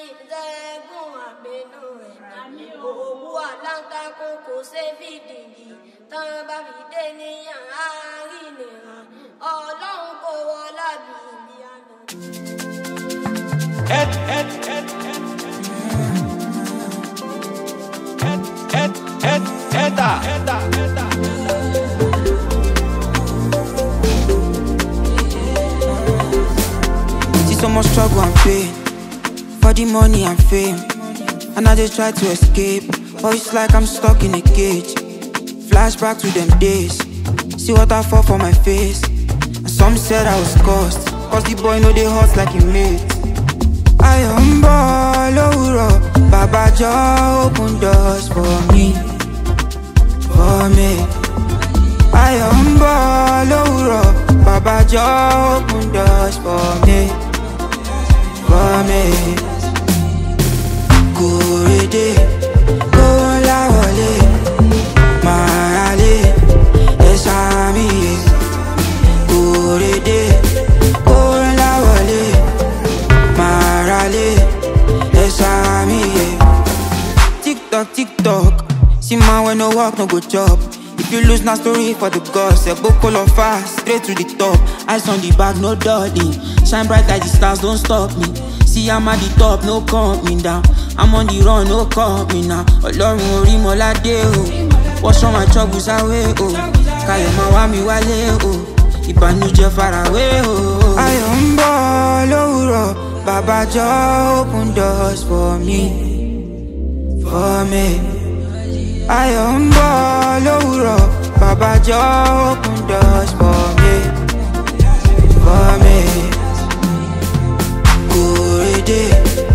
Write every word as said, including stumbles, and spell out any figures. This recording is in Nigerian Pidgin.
Ed, ed, ed, ed. Ed, ed, ed, eda, eda, eda. See so much struggle and pain for the money and fame, and I just try to escape, but it's like I'm stuck in a cage. Flashback to them days, see what I fall for my face, and some said I was cursed, cause the boy know they hot like he made. I am ball over, Baba Jah open doors for me, for me. I am ball over, Baba Jah open doors for me, for me. Kurede, kola wale, marale, esami. Kurede, kola wale, marale, esami. TikTok, TikTok, see man when no work no go chop. If you lose na story for the gods, a book all of fast, straight to the top. Eyes on the back, no dawdling. Shine bright like the stars, don't stop me. See I'm at the top, no calm me down. I'm on the run, no call me now. Ọlọ́run orí mọ́ládé o, wash all my troubles away o. Káyọ̀ máa wá mi wálé o, ìbànújẹ́ farawé o. Ayọ̀ ń bọ̀ lówùrọ̀, Baba Jah open doors for me, for me. Ayọ̀ ń bọ̀ lówùrọ̀, Baba Jah open doors for me, for me. Kurede.